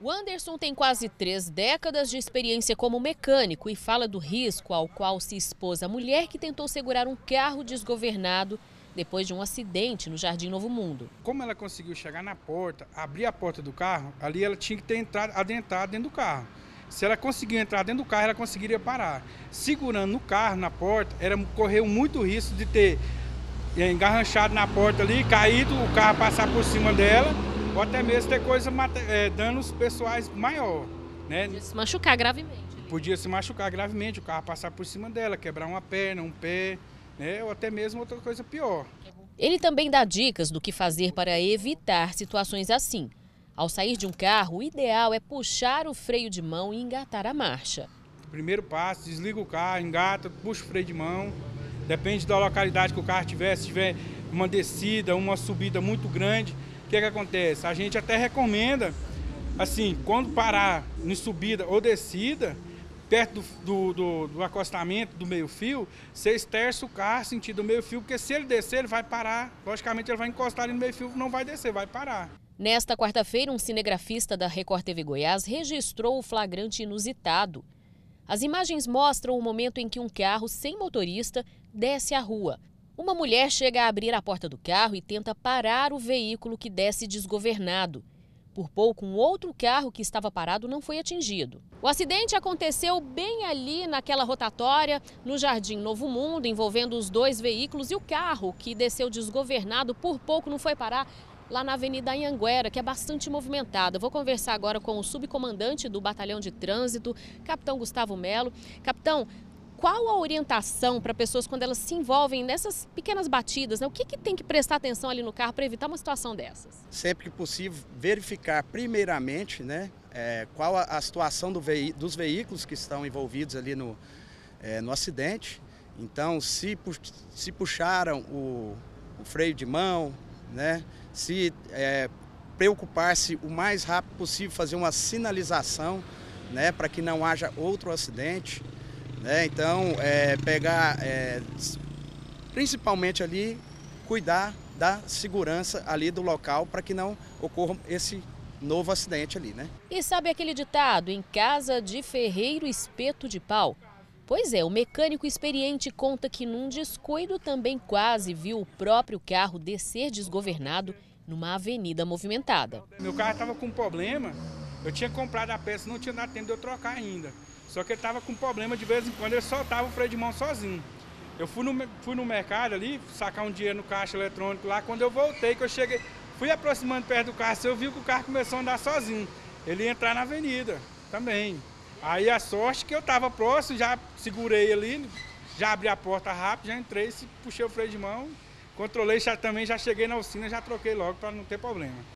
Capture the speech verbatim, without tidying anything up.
O Anderson tem quase três décadas de experiência como mecânico e fala do risco ao qual se expôs a mulher que tentou segurar um carro desgovernado depois de um acidente no Jardim Novo Mundo. Como ela conseguiu chegar na porta, abrir a porta do carro, ali ela tinha que ter entrado, adentrado dentro do carro. Se ela conseguiu entrar dentro do carro, ela conseguiria parar. Segurando no carro, na porta, ela correu muito risco de ter engarranchado na porta ali, caído, o carro passar por cima dela, ou até mesmo ter coisa, é, danos pessoais maior, né? Podia se machucar gravemente. Podia se machucar gravemente, o carro passar por cima dela, quebrar uma perna, um pé, né? Ou até mesmo outra coisa pior. Ele também dá dicas do que fazer para evitar situações assim. Ao sair de um carro, o ideal é puxar o freio de mão e engatar a marcha. Primeiro passo, desliga o carro, engata, puxa o freio de mão. Depende da localidade que o carro tiver, se tiver uma descida, uma subida muito grande, o que, que acontece? A gente até recomenda, assim, quando parar em subida ou descida, perto do, do, do, do acostamento do meio-fio, você esterça o carro sentido meio-fio, porque se ele descer, ele vai parar. Logicamente, ele vai encostar ali no meio-fio, não vai descer, vai parar. Nesta quarta-feira, um cinegrafista da Record T V Goiás registrou o flagrante inusitado. As imagens mostram o momento em que um carro sem motorista desce a rua. Uma mulher chega a abrir a porta do carro e tenta parar o veículo que desce desgovernado. Por pouco, um outro carro que estava parado não foi atingido. O acidente aconteceu bem ali naquela rotatória, no Jardim Novo Mundo, envolvendo os dois veículos, e o carro que desceu desgovernado por pouco não foi parar lá na Avenida Anhanguera, que é bastante movimentada. Vou conversar agora com o subcomandante do Batalhão de Trânsito, Capitão Gustavo Melo. Capitão, qual a orientação para pessoas quando elas se envolvem nessas pequenas batidas, né? O que, que tem que prestar atenção ali no carro para evitar uma situação dessas? Sempre que possível, verificar primeiramente, né, é, qual a, a situação do veí dos veículos que estão envolvidos ali no, é, no acidente. Então, se, pu se puxaram o, o freio de mão, né, se é, preocupar-se o mais rápido possível, fazer uma sinalização, né, para que não haja outro acidente. Né? Então, é, pegar, é, principalmente ali, cuidar da segurança ali do local para que não ocorra esse novo acidente ali, né? E sabe aquele ditado, em casa de ferreiro espeto de pau? Pois é, o mecânico experiente conta que num descuido também quase viu o próprio carro descer desgovernado numa avenida movimentada. Meu carro estava com problema, eu tinha comprado a peça, não tinha dado tempo de eu trocar ainda. Só que ele estava com problema, de vez em quando ele soltava o freio de mão sozinho. Eu fui no, fui no mercado ali, sacar um dinheiro no caixa eletrônico lá, quando eu voltei, que eu cheguei, fui aproximando perto do carro, eu vi que o carro começou a andar sozinho. Ele ia entrar na avenida também. Aí a sorte que eu estava próximo, já segurei ali, já abri a porta rápido, já entrei, puxei o freio de mão, controlei, já, também já cheguei na oficina, já troquei logo para não ter problema.